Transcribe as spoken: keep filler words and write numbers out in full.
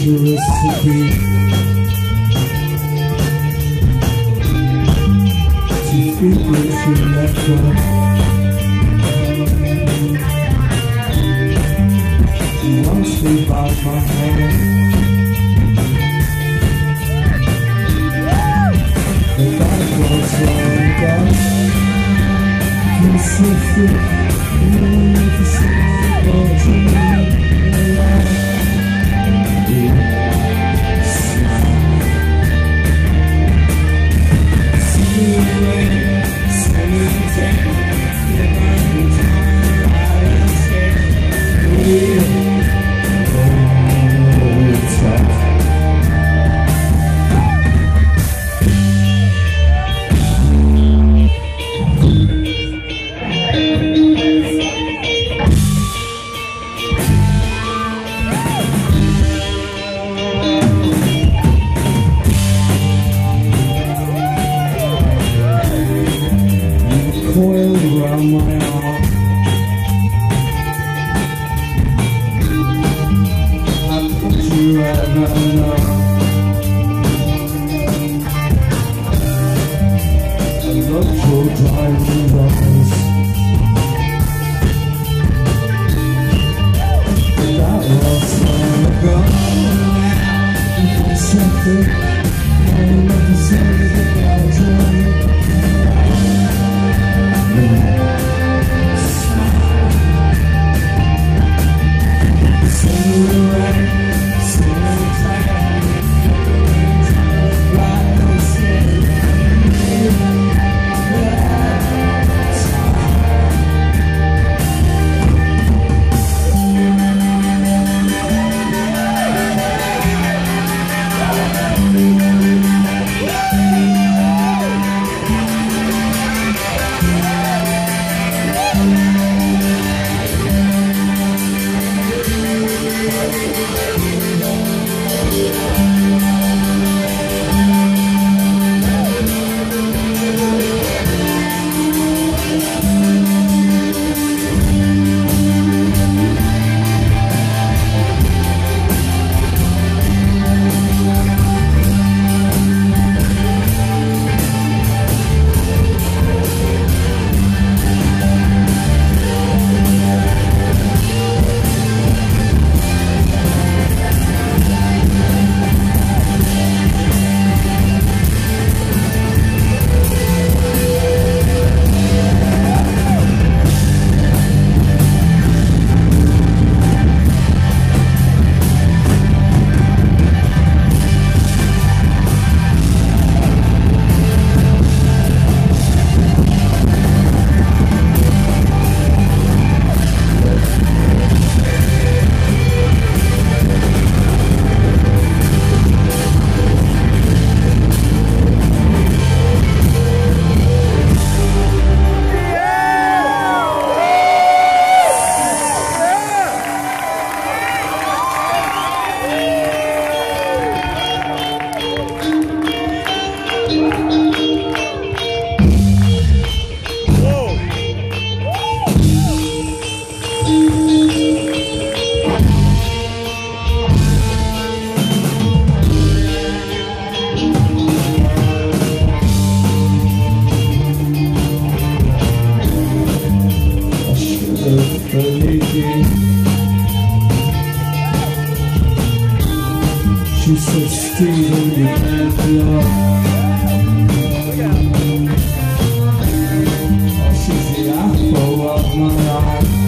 dangerous to be. To feel what you never. Once we bound my hand, the dark was rolling down. You see fit, you don't need to see what you need. Coiled around my arm, I put you right now. I love your driving eyes. That was long ago. If it's something I will never say about you. She said, Steven, you can't love. Oh, she's the apple of my eye.